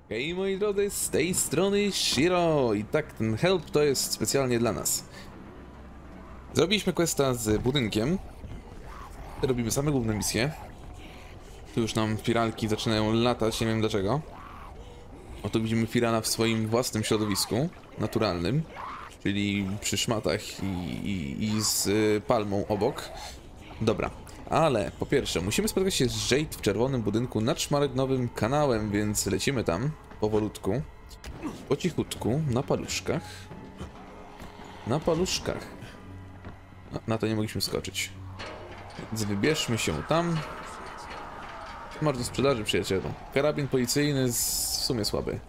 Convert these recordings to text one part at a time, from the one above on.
Hej moi drodzy, z tej strony Shiro i tak ten help to jest specjalnie dla nas. Zrobiliśmy questa z budynkiem. Robimy same główne misje. Tu już nam firalki zaczynają latać, nie wiem dlaczego. Oto widzimy firala w swoim własnym środowisku, naturalnym. Czyli przy szmatach i z palmą obok. Dobra, ale po pierwsze musimy spotkać się z Jade w czerwonym budynku nad szmaragdowym kanałem, więc lecimy tam powolutku, po cichutku, na paluszkach. Na paluszkach. Na to nie mogliśmy skoczyć. Więc wybierzmy się tam. Masz do sprzedaży, przyjacielu. Karabin policyjny w sumie słaby.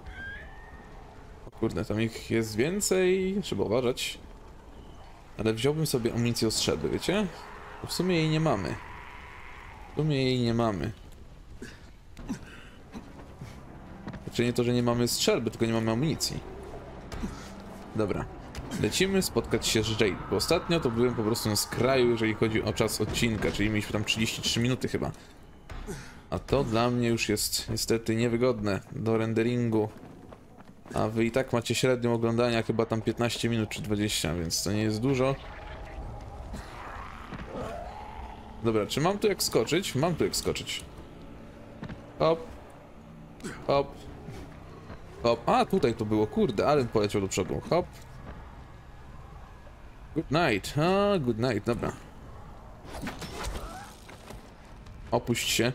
O kurde, tam ich jest więcej, trzeba uważać. Ale wziąłbym sobie amunicję od strzelby, wiecie? Bo w sumie jej nie mamy. W sumie jej nie mamy. Znaczy nie to, że nie mamy strzelby, tylko nie mamy amunicji. Dobra. Lecimy spotkać się z Jade, bo ostatnio to byłem po prostu na skraju, jeżeli chodzi o czas odcinka, czyli mieliśmy tam 33 minuty chyba. A to dla mnie już jest niestety niewygodne do renderingu. A wy i tak macie średnią oglądania chyba tam 15 minut czy 20, więc to nie jest dużo. Dobra, czy mam tu jak skoczyć? Mam tu jak skoczyć. Hop. Hop. Hop. A, tutaj to było, kurde, ale poleciał do przodu. Hop. Good night. A, good night, dobra. Opuść się.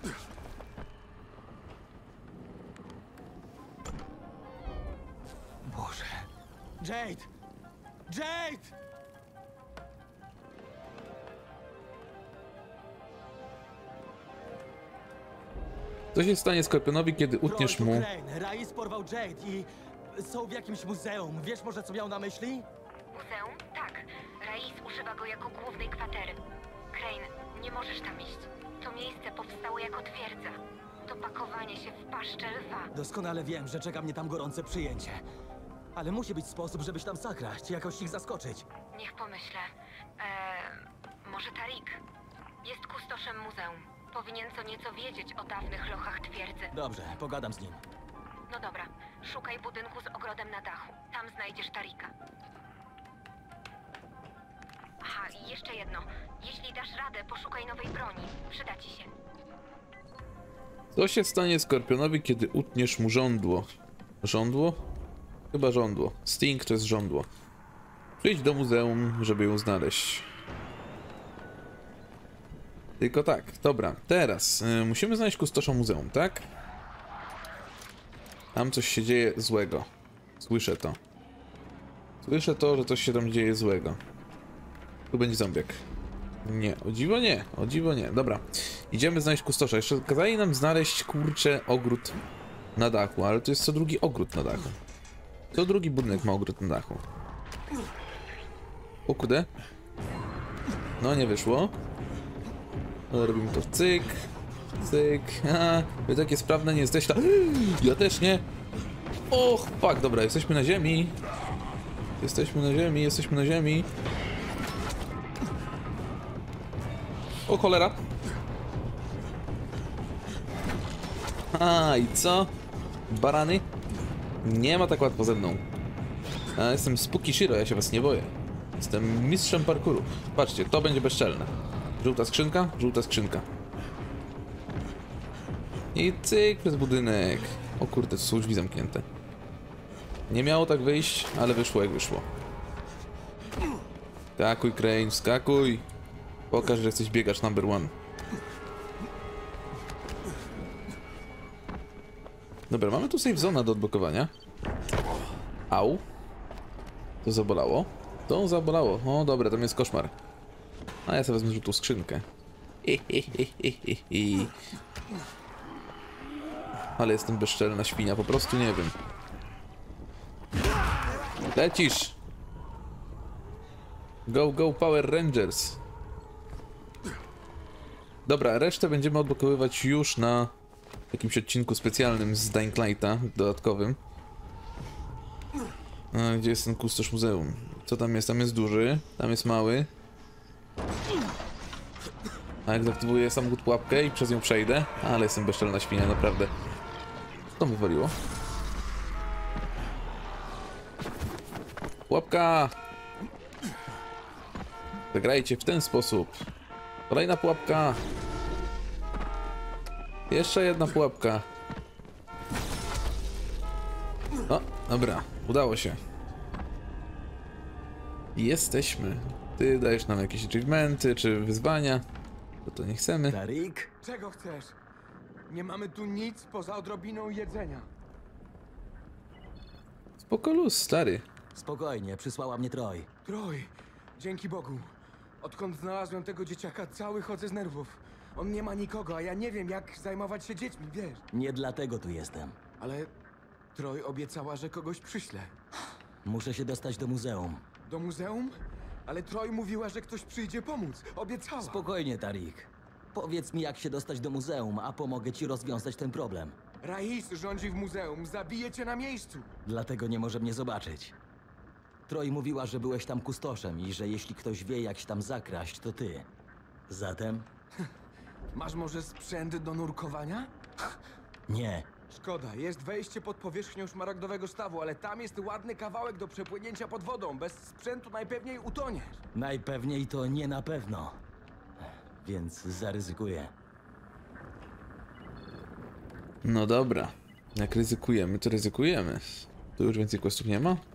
Boże. Jade! Jade! Co się stanie Skorpionowi, kiedy utniesz mu... Rais porwał Jade i są w jakimś muzeum. Wiesz może, co miał na myśli? Muzeum? Tak. Rais używa go jako głównej kwatery. Crane, nie możesz tam iść. To miejsce powstało jako twierdza. To pakowanie się w paszczę lwa. Doskonale wiem, że czeka mnie tam gorące przyjęcie. Ale musi być sposób, żebyś tam zakraść, jakoś ich zaskoczyć. Niech pomyślę. Może Tarik? Jest kustoszem muzeum. Powinien co nieco wiedzieć o dawnych lochach twierdzy. Dobrze, pogadam z nim. No dobra, szukaj budynku z ogrodem na dachu. Tam znajdziesz Tarika. Aha, i jeszcze jedno. Jeśli dasz radę, poszukaj nowej broni. Przyda ci się. Co się stanie Skorpionowi, kiedy utniesz mu żądło? Żądło? Chyba żądło. Sting to jest żądło. Przyjdź do muzeum, żeby ją znaleźć. Tylko tak, dobra, teraz musimy znaleźć kustosza muzeum, tak? Tam coś się dzieje złego. Słyszę to. Słyszę to, że coś się tam dzieje złego. Tu będzie zombiak. Nie, o dziwo nie, o dziwo nie. Dobra, idziemy znaleźć kustosza. Jeszcze kazali nam znaleźć, kurczę, ogród na dachu, ale to jest co drugi ogród na dachu. Co drugi budynek ma ogród na dachu. O kurde. No nie wyszło. No, robimy to cyk, cyk. A, wy takie sprawne nie jesteście. Ja też nie. Och, fuck, dobra, jesteśmy na ziemi. Jesteśmy na ziemi, jesteśmy na ziemi. O cholera. A, i co? Barany? Nie ma tak łatwo ze mną. Ja jestem Spooky Shiro, ja się was nie boję. Jestem mistrzem parkouru. Patrzcie, to będzie bezczelne. Żółta skrzynka, żółta skrzynka. I cyk, przez budynek. O kurde, to są drzwi zamknięte. Nie miało tak wyjść, ale wyszło jak wyszło. Skakuj, Crane, skakuj. Pokaż, że jesteś biegacz number one. Dobra, mamy tu save zona do odblokowania. Au. To zabolało. To zabolało. O dobra, tam jest koszmar. A ja sobie wezmę żółtą skrzynkę. Ale jestem bezczelna świnia, po prostu nie wiem. Lecisz! Go, go, Power Rangers! Dobra, resztę będziemy odblokowywać już na jakimś odcinku specjalnym z Dying Lighta, dodatkowym. A, gdzie jest ten kustosz muzeum? Co tam jest? Tam jest duży, tam jest mały. A jak zaktywuję samochód pułapkę i przez nią przejdę? Ale jestem bezczelna świnia, naprawdę. To wywaliło. Pułapka! Zagrajcie w ten sposób. Kolejna pułapka. Jeszcze jedna pułapka. O, dobra, udało się. Jesteśmy. Ty dajesz nam jakieś achievementy czy wyzwania. To nie chcemy. Tarik? Czego chcesz? Nie mamy tu nic poza odrobiną jedzenia. Spoko luz, stary. Spokojnie, przysłała mnie Troy. Troj, dzięki Bogu. Odkąd znalazłem tego dzieciaka, cały chodzę z nerwów. On nie ma nikogo, a ja nie wiem, jak zajmować się dziećmi, wiesz. Nie dlatego tu jestem. Ale Troj obiecała, że kogoś przyśle. Muszę się dostać do muzeum. Do muzeum? Ale Troj mówiła, że ktoś przyjdzie pomóc. Obiecała. Spokojnie, Tarik. Powiedz mi, jak się dostać do muzeum, a pomogę ci rozwiązać ten problem. Rais rządzi w muzeum, zabije cię na miejscu. Dlatego nie może mnie zobaczyć. Troy mówiła, że byłeś tam kustoszem i że jeśli ktoś wie, jak się tam zakraść, to ty. Zatem? Masz może sprzęt do nurkowania? Nie. Szkoda, jest wejście pod powierzchnią szmaragdowego stawu, ale tam jest ładny kawałek do przepłynięcia pod wodą. Bez sprzętu najpewniej utoniesz. Najpewniej to nie na pewno. Więc zaryzykuję. No dobra. Jak ryzykujemy, to ryzykujemy. Tu już więcej questów nie ma?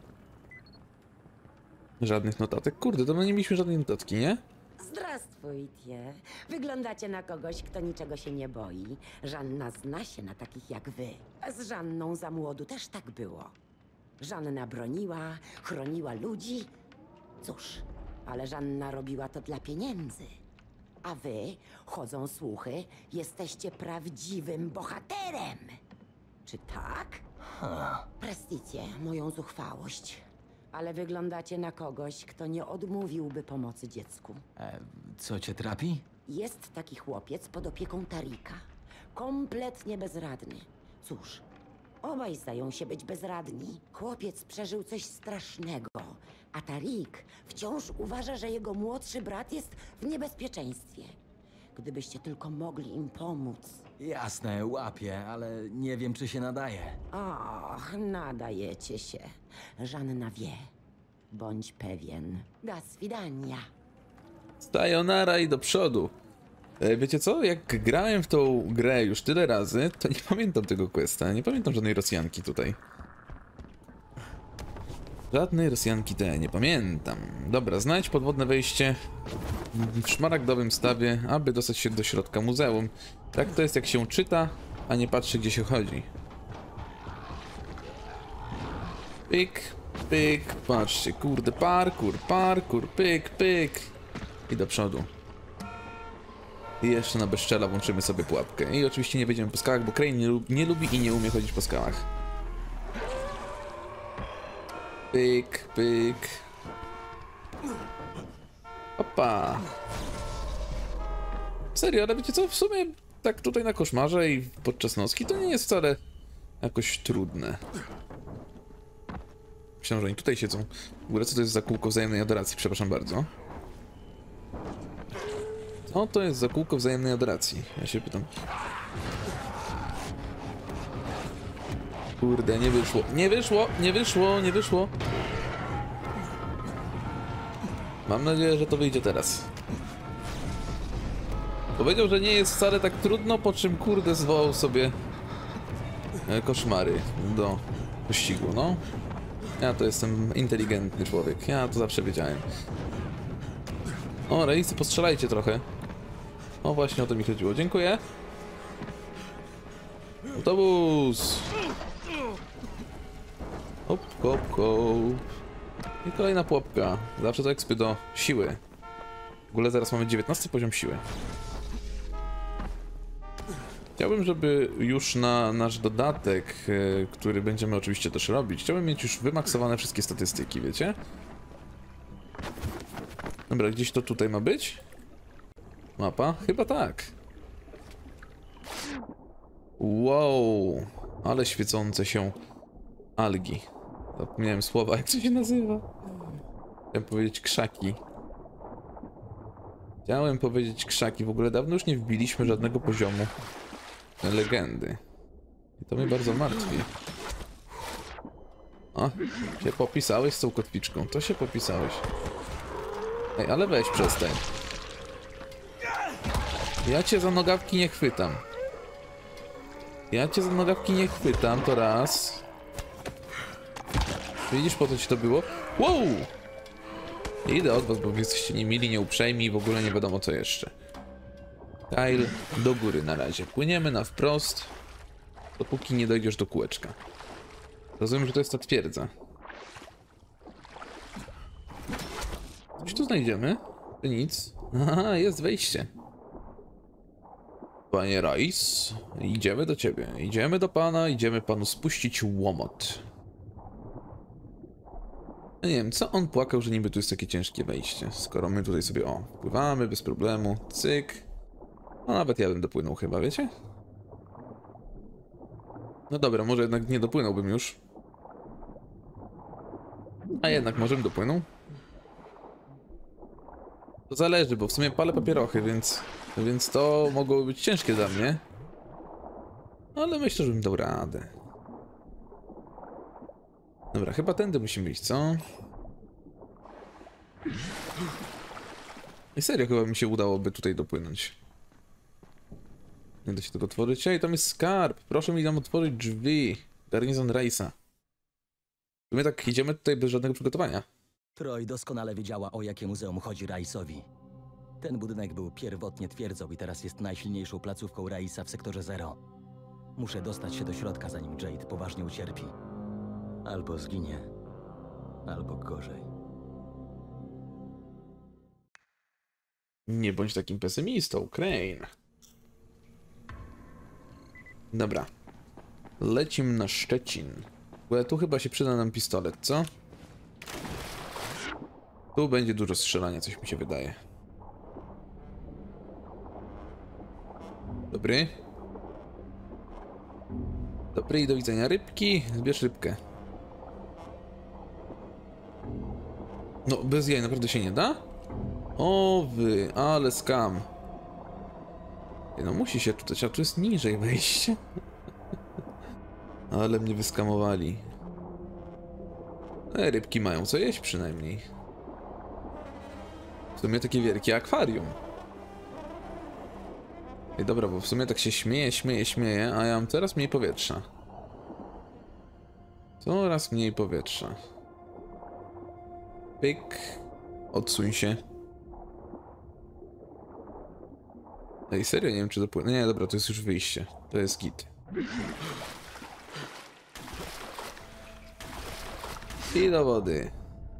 Żadnych notatek? Kurde, to my nie mieliśmy żadnej notatki, nie? Zdrastwujcie. Wyglądacie na kogoś, kto niczego się nie boi. Żanna zna się na takich jak wy. A z Żanną za młodu też tak było. Żanna broniła, chroniła ludzi. Cóż, ale Żanna robiła to dla pieniędzy. A wy, chodzą słuchy, jesteście prawdziwym bohaterem. Czy tak? Presticie moją zuchwałość. Ale wyglądacie na kogoś, kto nie odmówiłby pomocy dziecku. Co cię trapi? Jest taki chłopiec pod opieką Tarika. Kompletnie bezradny. Cóż, obaj zdają się być bezradni. Chłopiec przeżył coś strasznego, a Tarik wciąż uważa, że jego młodszy brat jest w niebezpieczeństwie. Gdybyście tylko mogli im pomóc. Jasne, łapię, ale nie wiem, czy się nadaje. Och, nadajecie się. Żanna wie. Bądź pewien. Do swidania. Sayonara i do przodu. Wiecie co? Jak grałem w tą grę już tyle razy, to nie pamiętam tego questa. Nie pamiętam żadnej Rosjanki tutaj. Żadnej Rosjanki nie pamiętam. Dobra, znajdź podwodne wejście w szmaragdowym stawie, aby dostać się do środka muzeum. Tak to jest, jak się czyta, a nie patrzy, gdzie się chodzi. Pyk, pyk, patrzcie, kurde, parkour, parkour, pyk, pyk. I do przodu. I jeszcze na bezczela włączymy sobie pułapkę. I oczywiście nie będziemy po skałach, bo Crane nie lubi i nie umie chodzić po skałach. Pyk, pyk. Opa. Serio, ale wiecie co? W sumie tak tutaj na koszmarze i podczas nocki to nie jest wcale jakoś trudne. Myślałem, że oni tutaj siedzą. W ogóle co to jest za kółko wzajemnej adoracji? Przepraszam bardzo. Co to jest za kółko wzajemnej adoracji? Ja się pytam. Kurde, nie wyszło. Nie wyszło, nie wyszło, nie wyszło. Mam nadzieję, że to wyjdzie teraz. Powiedział, że nie jest wcale tak trudno, po czym kurde zwołał sobie koszmary do pościgu, no. Ja to jestem inteligentny człowiek, ja to zawsze wiedziałem. O, reisy, postrzelajcie trochę. O, właśnie o to mi chodziło, dziękuję. Autobus! Hop, hop, hop. I kolejna pułapka. Zawsze to ekspy do siły. W ogóle zaraz mamy 19 poziom siły. Chciałbym, żeby już na nasz dodatek, który będziemy oczywiście też robić, chciałbym mieć już wymaksowane wszystkie statystyki, wiecie? Dobra, gdzieś to tutaj ma być? Mapa? Chyba tak. Wow, ale świecące się algi. Zapomniałem słowa, jak to się nazywa. Chciałem powiedzieć krzaki. Chciałem powiedzieć krzaki. W ogóle dawno już nie wbiliśmy żadnego poziomu legendy. I to mnie bardzo martwi. O, się popisałeś z tą kotwiczką. To się popisałeś. Ej, ale weź przestań. Ja cię za nogawki nie chwytam. Ja cię za nogawki nie chwytam, to raz. Widzisz, po co ci to było? Wow! Idę od was, bo wy jesteście niemili, nieuprzejmi i w ogóle nie wiadomo co jeszcze. Kyle, do góry na razie. Płyniemy na wprost, dopóki nie dojdziesz do kółeczka. Rozumiem, że to jest ta twierdza. Coś tu znajdziemy? To nic. Aha, jest wejście. Panie Rice, idziemy do ciebie. Idziemy do pana, idziemy panu spuścić łomot. No nie wiem, co on płakał, że niby tu jest takie ciężkie wejście. Skoro my tutaj sobie, o, pływamy bez problemu, cyk. No nawet ja bym dopłynął chyba, wiecie? No dobra, może jednak nie dopłynąłbym już. A jednak może bym dopłynął? To zależy, bo w sumie palę papierochy, więc to mogłoby być ciężkie dla mnie. Ale myślę, że bym dał radę. Dobra, chyba tędy musimy iść, co? I serio, chyba mi się udałoby tutaj dopłynąć. Nie da się tego otworzyć. Ej, tam jest skarb! Proszę mi nam otworzyć drzwi. Garnizon Rice'a. My tak idziemy tutaj bez żadnego przygotowania. Troy doskonale wiedziała, o jakie muzeum chodzi Rice'owi. Ten budynek był pierwotnie twierdzą i teraz jest najsilniejszą placówką Rice'a w sektorze Zero. Muszę dostać się do środka, zanim Jade poważnie ucierpi. Albo zginie, albo gorzej. Nie bądź takim pesymistą, Crane. Dobra. Lecimy na Szczecin. Bo tu chyba się przyda nam pistolet, co? Tu będzie dużo strzelania, coś mi się wydaje. Dobry. Dobry i do widzenia. Rybki. Zbierz rybkę. No, bez jaj naprawdę się nie da? O wy, ale skam. No musi się tutaj, a tu jest niżej wejście. Ale mnie wyskamowali. Rybki mają co jeść przynajmniej. W sumie takie wielkie akwarium. Ej, dobra, bo w sumie tak się śmieje, a ja mam coraz mniej powietrza. Coraz mniej powietrza. Pyk. Odsuń się. Ej, serio, nie wiem czy dopłynę. Nie, dobra, to jest już wyjście. To jest git. I do wody.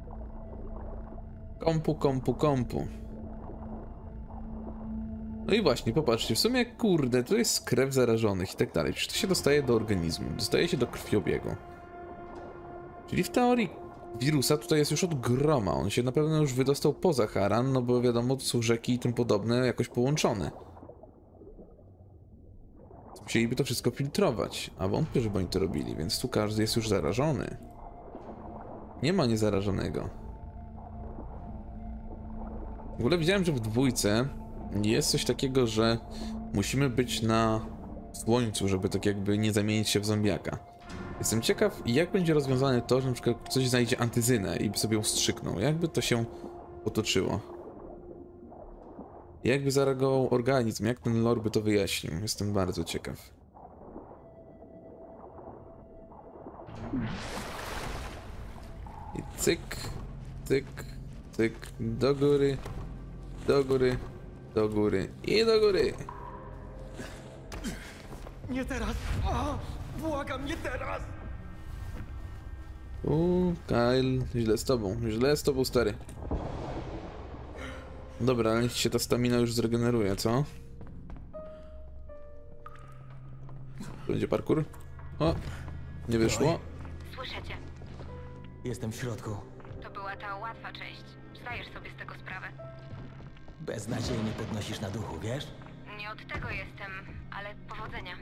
Kompu. No i właśnie, popatrzcie, w sumie, kurde, to jest krew zarażonych i tak dalej. Przecież to się dostaje do organizmu, dostaje się do krwiobiegu. Czyli w teorii wirusa tutaj jest już od groma. On się na pewno już wydostał poza Haran, no bo wiadomo, to są rzeki i tym podobne jakoś połączone. Musieliby to wszystko filtrować, a wątpię, żeby oni to robili, więc tu każdy jest już zarażony. Nie ma niezarażonego. W ogóle widziałem, że w dwójce jest coś takiego, że musimy być na słońcu, żeby tak jakby nie zamienić się w zombiaka. Jestem ciekaw, jak będzie rozwiązane to, że na przykład ktoś znajdzie antyzynę i sobie ją strzyknął. Jakby to się potoczyło? Jakby zareagował organizm? Jak ten lore by to wyjaśnił? Jestem bardzo ciekaw. I cyk, cyk, cyk, do góry, do góry, do góry i do góry. Nie teraz! O, błagam, nie teraz! Kyle, źle z tobą, stary. Dobra, ale niech się ta stamina już zregeneruje, co? Będzie parkour? O, nie wyszło. Słyszę cię. Jestem w środku. To była ta łatwa część. Zdajesz sobie z tego sprawę. Beznadziejnie podnosisz na duchu, wiesz? Nie od tego jestem, ale powodzenia.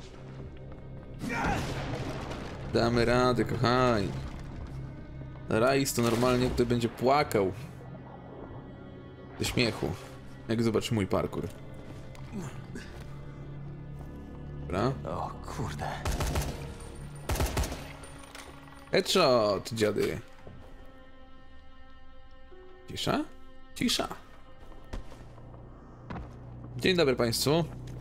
Damy radę, kochani. Rice to normalnie tutaj będzie płakał. Ze śmiechu. Jak zobaczy mój parkour. Dobra. O kurde. Headshot, dziady. Cisza? Cisza. Dzień dobry państwu.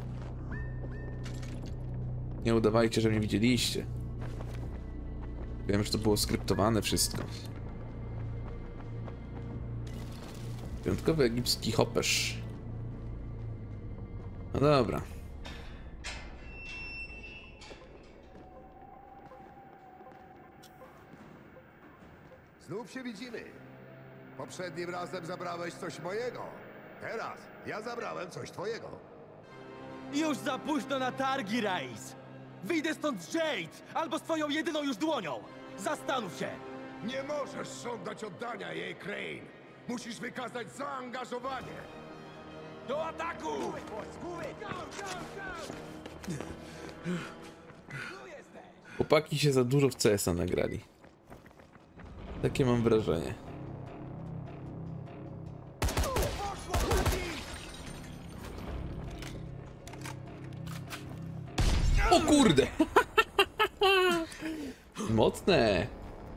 Nie udawajcie, że mnie widzieliście. Wiem, że to było skryptowane wszystko. Wyjątkowy egipski hopperz. No dobra. Znów się widzimy. Poprzednim razem zabrałeś coś mojego. Teraz ja zabrałem coś twojego. Już za późno na targi, Rais! Wyjdę stąd z Jade, albo z twoją jedyną już dłonią! Zastanów się! Nie możesz żądać oddania jej, Crane. Musisz wykazać zaangażowanie. Do ataku! Chłopaki się za dużo w CS-a nagrali. Takie mam wrażenie. O kurde! Mocne!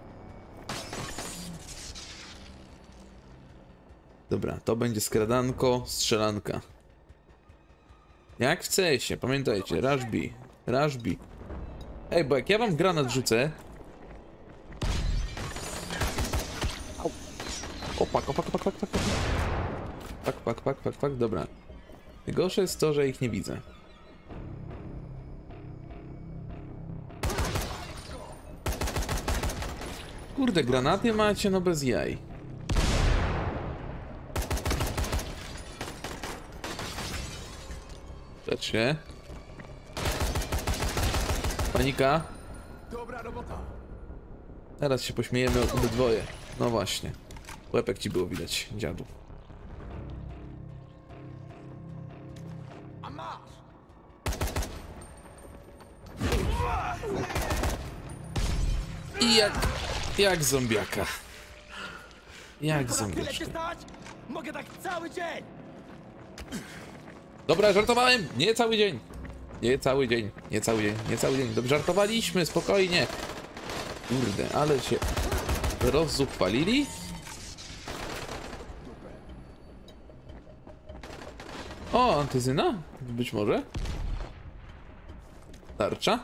Dobra, to będzie skradanko, strzelanka. Jak w CS-ie, pamiętajcie, rush B, rush B. Ej, bo jak ja wam granat rzucę... Opak, opak, opak, opak, opak. Pak, pak, pak, pak, pak, dobra. Najgorsze jest to, że ich nie widzę. Kurde, granaty macie, no bez jaj. Lecz się. Panika. Dobra robota. Teraz się pośmiejemy obydwoje. No właśnie. Łepek ci było widać, dziadu. A masz! I jak zombiaka. Jak Na tyle cię zombiaczka. stać? Mogę tak cały dzień! Dobra, żartowałem! Nie cały dzień! Nie cały dzień, nie cały dzień, nie cały dzień. Dobrze, żartowaliśmy, spokojnie. Kurde, ale się rozzuchwalili. O, antyzyna? Być może. Tarcza.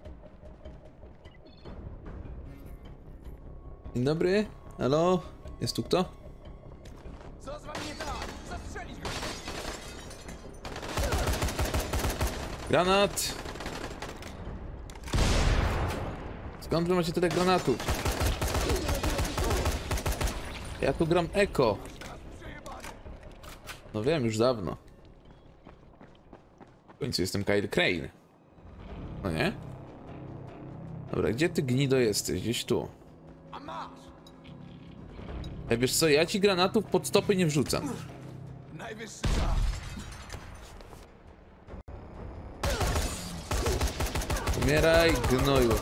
Dzień dobry. Halo? Jest tu kto? Co z wami nie tak? Zastrzelić go! Granat! Skąd wy macie tyle granatów? Ja tu gram Eko. No wiem, już dawno. W końcu jestem Kyle Crane. No nie? Dobra, gdzie ty gnido jesteś? Gdzieś tu. A masz! Ej, wiesz co, ja ci granatów pod stopy nie wrzucam. Najwyższy czas. Umieraj, gnoju.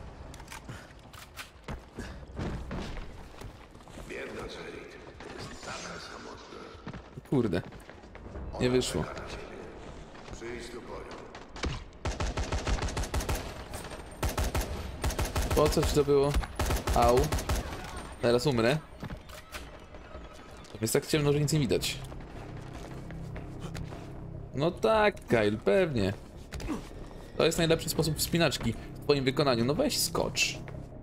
Kurde. Nie wyszło. Przyjdź tu po nią. Po co ci to było? Au. Teraz umrę. Jest tak ciemno, że nic nie widać. No tak, Kyle, pewnie. To jest najlepszy sposób wspinaczki w twoim wykonaniu. No weź skocz.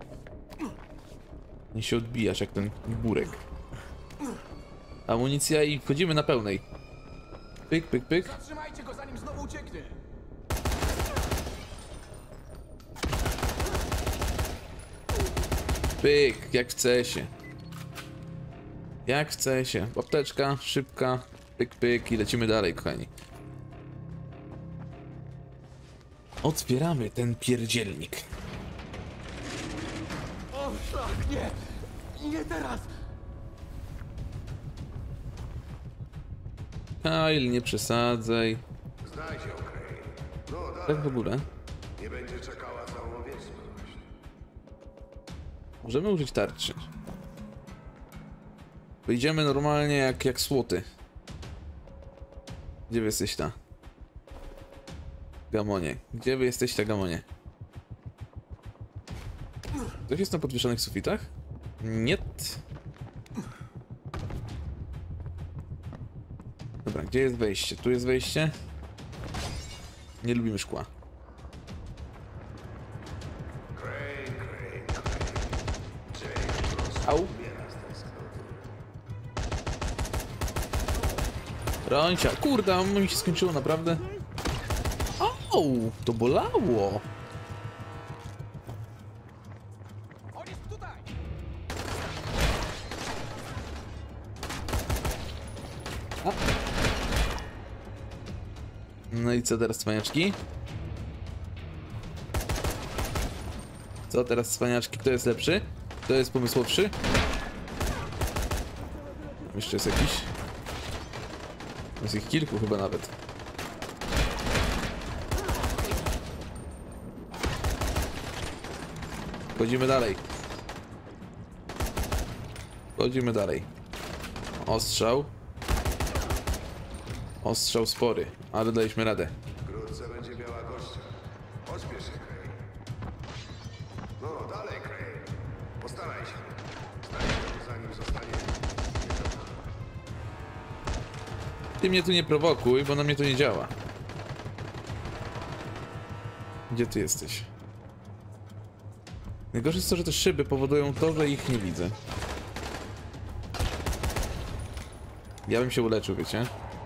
Nie się odbijasz jak ten burek. Amunicja i wchodzimy na pełnej. Pyk, pyk, pyk. Zatrzymajcie go, zanim znowu ucieknie! Pyk, jak w CS-ie. Jak w CS-ie. Apteczka, szybka. Pyk, pyk i lecimy dalej, kochani. Otwieramy ten pierdzielnik. O, szlak, nie! Nie teraz! Kyle, nie przesadzaj. Znajdź ją, Crane. No dalej. Tak w ogóle. Nie będzie czekała całą wieczność. Możemy użyć tarczy. Wyjdziemy normalnie jak słoty. Gdzie wy jesteś ta? Gamonie. Gdzie wy jesteście, gamonie? Ktoś jest na podwieszonych sufitach? Nie. Dobra, gdzie jest wejście? Tu jest wejście? Nie lubimy szkła. Au. Roncia, kurde, mi się skończyło naprawdę. Au, to bolało. A. No i co teraz, cwaniaczki? Co teraz, cwaniaczki? Kto jest lepszy? Kto jest pomysłowszy? Tam jeszcze jest jakiś. Jest ich kilku chyba nawet. Chodzimy dalej. Chodzimy dalej. Ostrzał. Ostrzał spory, ale daliśmy radę. Wkrótce będzie biała gościa. Pośpiesz się, Crane. No, dalej, Crane. Postaraj się. Znajdź ją, zanim zostanie... Ty mnie tu nie prowokuj, bo na mnie to nie działa. Gdzie ty jesteś? Najgorsze jest to, że te szyby powodują to, że ich nie widzę. Ja bym się uleczył, wiecie?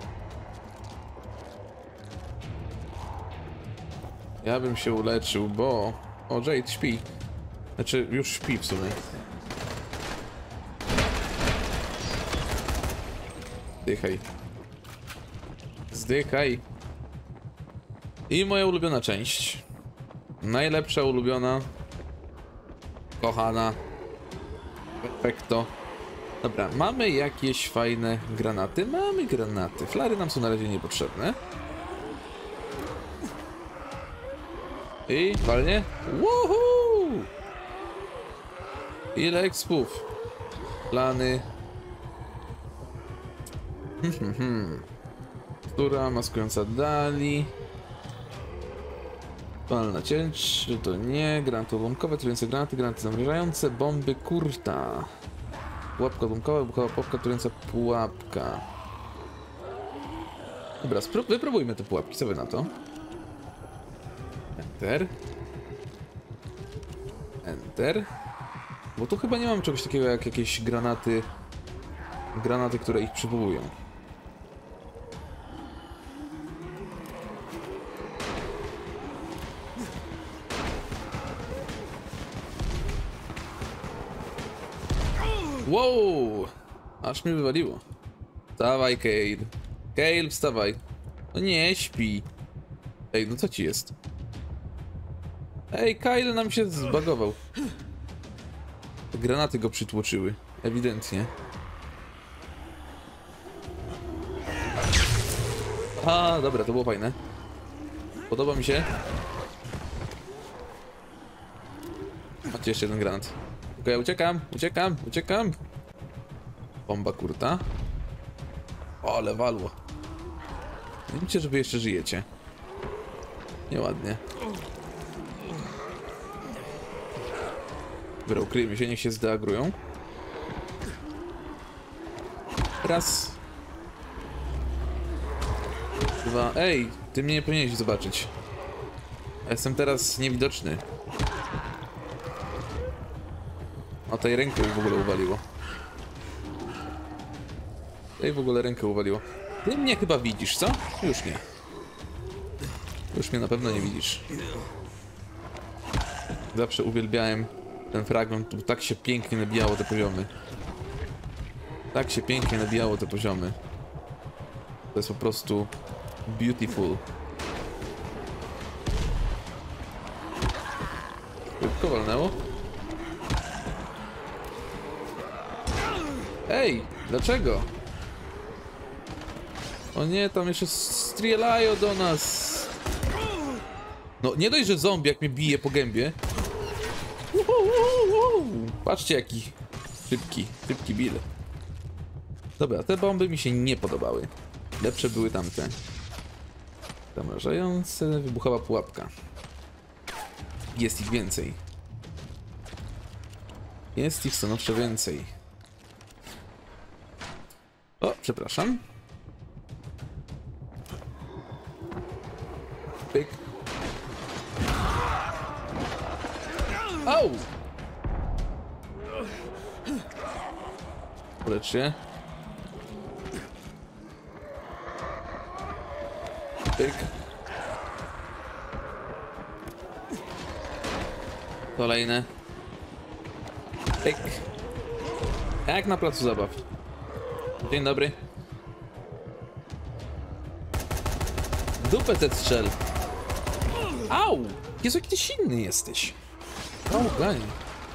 Ja bym się uleczył, bo... O, Jade śpi. Znaczy, już śpi w sumie. Zdychaj. Zdychaj. I moja ulubiona część. Najlepsza, ulubiona. Kochana. Perfekto. Dobra, mamy jakieś fajne granaty. Mamy granaty. Flary nam są na razie niepotrzebne. I walnie. Woohoo! Ile expów? Plany. Która maskująca dali. Palna cięć, to nie. Granaty odłamkowe, trujące granaty, granaty zamierzające, bomby kurta. Pułapka odłamkowa, wybuchowa pułapka, trująca pułapka. Dobra, wypróbujmy te pułapki, co wy na to? Enter. Enter. Bo tu chyba nie mam czegoś takiego jak jakieś granaty. Granaty, które ich przywołują. Wow! Aż mnie wywaliło. Wstawaj, Cale. Cale, wstawaj. No nie, śpi. Ej, no co ci jest? Ej, Kyle nam się zbagował. Te granaty go przytłoczyły. Ewidentnie. A, dobra, to było fajne. Podoba mi się. Macie jeszcze jeden granat. Okej, uciekam, uciekam, uciekam. Bomba kurta. O, ale walło. Nie widzicie, że wy jeszcze żyjecie. Nieładnie. Dobra, ukryjmy się, niech się zdeagrują. Raz. Dwa. Ej, ty mnie nie powinieneś zobaczyć. Ja jestem teraz niewidoczny. O, tej rękę w ogóle uwaliło. Tej w ogóle rękę uwaliło. Ty mnie chyba widzisz, co? Już nie. Już mnie na pewno nie widzisz. Zawsze uwielbiałem ten fragment, bo tak się pięknie nabijało te poziomy. Tak się pięknie nabijało te poziomy. To jest po prostu beautiful. Szybko walnęło. Ej, dlaczego? O nie, tam jeszcze strzelają do nas. No, nie dość, że zombie jak mnie bije po gębie. Patrzcie, jaki szybki Bill. Dobra, te bomby mi się nie podobały. Lepsze były tamte. Zamrażające, wybuchowa pułapka. Jest ich więcej. Jest ich stanowczo więcej. O, przepraszam. Pyk. Au! Ulecz się. Pyk. Kolejne. Pyk. Jak na placu zabaw. Dzień dobry. Dupę te strzel. Au! Jezu, jaki ty silny jesteś. O, ganie.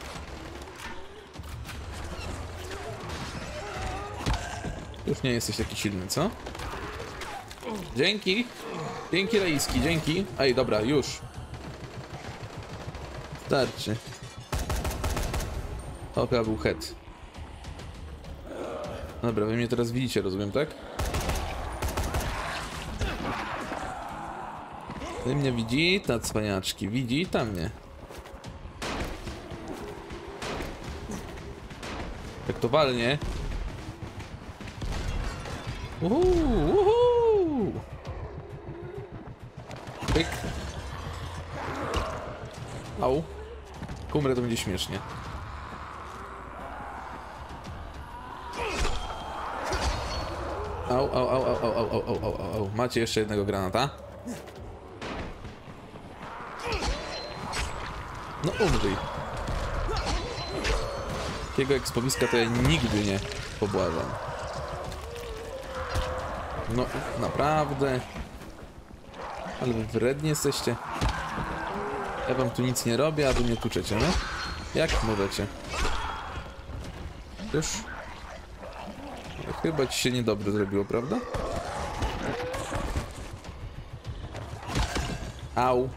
Już nie jesteś taki silny, co? Dzięki. Dzięki, Raiski, dzięki. Ej, dobra, już. Starczy. O, chyba był head. Dobra, wy mnie teraz widzicie, rozumiem, tak? Wy mnie widzi, ta cwaniaczki, widzi tam mnie. Jak to walnie. Uhu. Pyk. Au. Kumrę, to będzie śmiesznie. Au. Macie jeszcze jednego granata? No umrzyj. Takiego ekspowiska to ja nigdy nie pobłażam. No, naprawdę. Ale wy wredni jesteście. Ja wam tu nic nie robię, a wy mnie tuczecie, no? Jak możecie? Już? Chyba ci się niedobrze zrobiło, prawda? Au.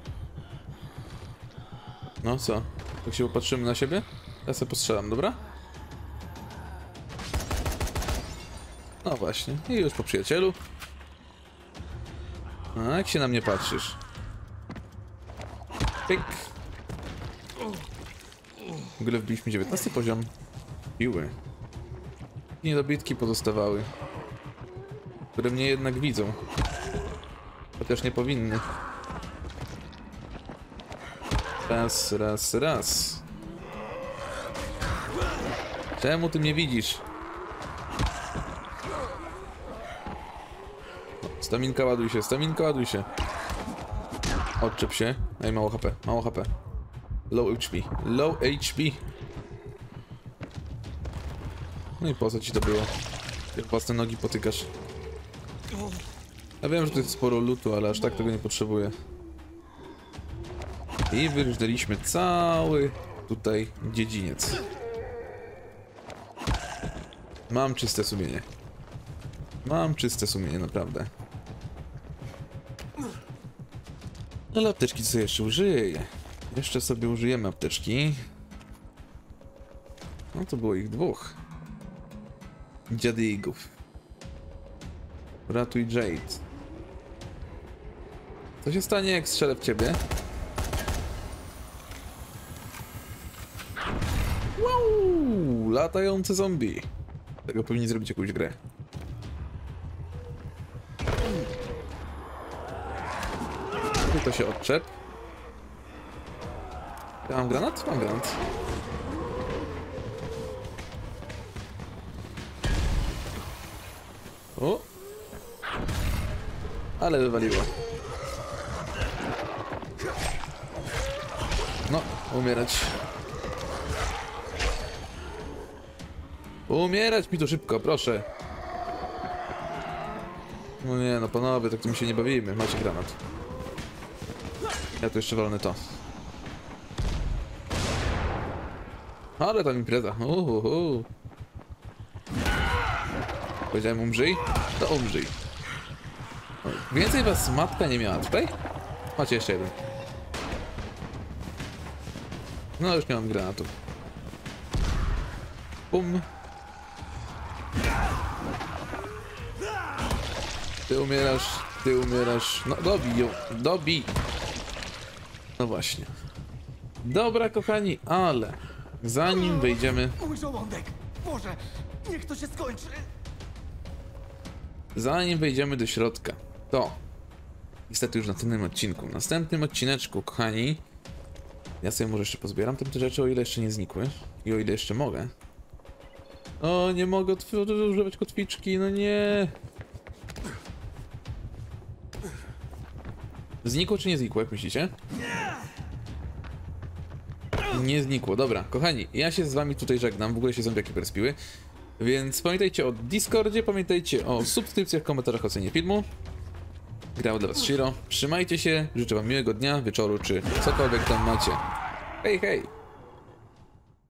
No co? Jak się popatrzymy na siebie? Ja sobie postrzelam, dobra? No właśnie, i już po przyjacielu. A jak się na mnie patrzysz? Pyk. W ogóle wbiliśmy 19 poziom siły. Niedobitki pozostawały, które mnie jednak widzą. Chociaż nie powinny. Raz. Czemu ty mnie widzisz? Staminka, ładuj się. Odczep się. Ej, mało HP. Low HP. No i po co ci to było? Jak własne nogi potykasz. Ja wiem, że to jest sporo lootu, ale aż tak tego nie potrzebuję. I wyrżnęliśmy cały tutaj dziedziniec. Mam czyste sumienie. Naprawdę. Ale apteczki co jeszcze użyję? Jeszcze sobie użyjemy apteczki. No to było ich dwóch. Dziadygów. Ratuj Jade. Co się stanie, jak strzelę w ciebie? Wow! Latające zombie. Tego powinni zrobić jakąś grę. Tu to się odczep. Ja mam granat? Mam granat. O! Ale wywaliło. No, umierać. Umierać mi tu szybko, proszę. No nie, no panowie, tak to mi się nie bawimy. Macie granat. Ja tu jeszcze walnę to. Ale tam impreza. Powiedziałem umrzyj? To umrzyj. O, więcej was matka nie miała tutaj? Macie jeszcze jeden. No już nie mam granatu. Pum. Ty umierasz. Ty umierasz. No dobij ją, dobij. No właśnie. Dobra, kochani, ale zanim wejdziemy... Mój żołądek! Boże, niech to się skończy! Zanim wejdziemy do środka, to niestety już na tym odcinku. W następnym odcineczku, kochani, ja sobie może jeszcze pozbieram te rzeczy, o ile jeszcze nie znikły i o ile jeszcze mogę. O, nie mogę używać kotwiczki, no nie. Znikło czy nie znikło, jak myślicie? Nie znikło, dobra, kochani, ja się z wami tutaj żegnam, w ogóle się zombiaki perspiły. Więc pamiętajcie o Discordzie, pamiętajcie o subskrypcjach, komentarzach, ocenie filmu. Grał dla was Shiro. Trzymajcie się, życzę wam miłego dnia, wieczoru, czy cokolwiek tam macie. Hej, hej!